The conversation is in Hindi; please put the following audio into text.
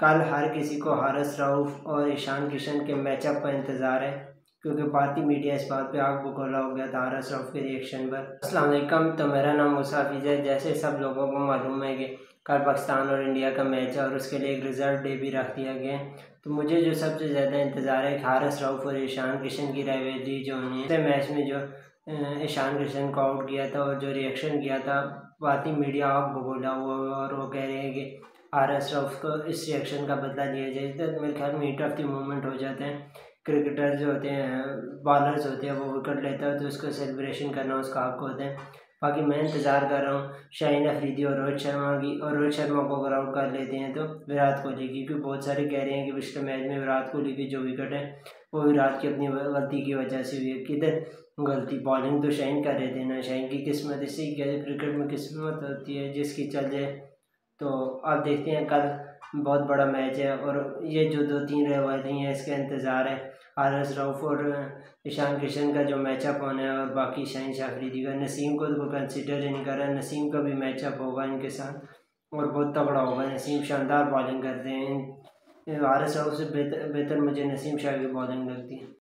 कल हर किसी को हारिस रऊफ़ और ईशान किशन के मैचअप का इंतज़ार है, क्योंकि भारतीय मीडिया इस बात पे आग बगोला हो गया था हारिस रऊफ़ के रिएक्शन पर। अस्सलाम वालेकुम, तो मेरा नाम मुसाफिज़ है। जैसे सब लोगों को मालूम है कि कल पाकिस्तान और इंडिया का मैच है और उसके लिए एक रिज़र्व डे भी रख दिया गया है। तो मुझे जो सबसे ज़्यादा इंतज़ार है हारिस रऊफ़ और ईशान किशन की राइवलरी जो होनी है। मैच में जो ईशान किशन को आउट किया था और जो रिएक्शन किया था, भारतीय मीडिया आग बगोला हुआ और वो कह रहे हैं कि हारिस रऊफ़ को इस रिएक्शन का बदला लिया जाए। तो मेरे ख्याल में हीट ऑफ द मोमेंट हो जाते हैं। क्रिकेटर जो होते हैं, बॉलर्स होते हैं, वो विकेट लेता है तो उसको सेलिब्रेशन करना उसका हक होता है। बाकी मैं इंतज़ार कर रहा हूँ शाहीन अफरीदी और रोहित शर्मा की, और रोहित शर्मा को अगर आउट कर लेते हैं तो विराट कोहली की, क्योंकि बहुत सारे कह रहे हैं कि पिछले मैच में विराट कोहली की जो विकेट है वो विराट की अपनी गलती की वजह से हुई है। किधर गलती, बॉलिंग तो शाहीन कर रहे थे ना, शाहीन की किस्मत, इससे क्या है, क्रिकेट में किस्मत होती है जिसकी चल जाए। तो अब देखते हैं, कल बहुत बड़ा मैच है और ये जो 2-3 रिवायतें हैं इसका इंतज़ार है। हारिस रऊफ़ और ईशान किशन का जो मैचअप होना है, और बाकी शाहीन अफरीदी का, नसीम को तो कंसिडर ही नहीं कर रहा। नसीम का भी मैचअप होगा इनके साथ और बहुत तगड़ा होगा। नसीम शानदार बॉलिंग करते हैं। हारिस रऊफ़ से बेहतर मुझे नसीम शाह की बॉलिंग लगती है।